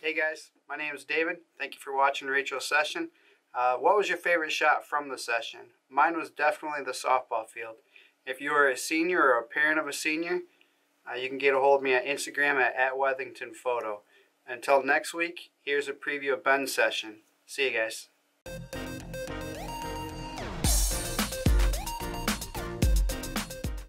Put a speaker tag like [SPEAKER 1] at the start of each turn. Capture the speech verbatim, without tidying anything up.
[SPEAKER 1] Hey guys, my name is David. Thank you for watching Rachel's session. Uh, what was your favorite shot from the session? Mine was definitely the softball field. If you are a senior or a parent of a senior, uh, you can get a hold of me at Instagram at, at Wethington Photo. Until next week, here's a preview of Ben's session. See you guys.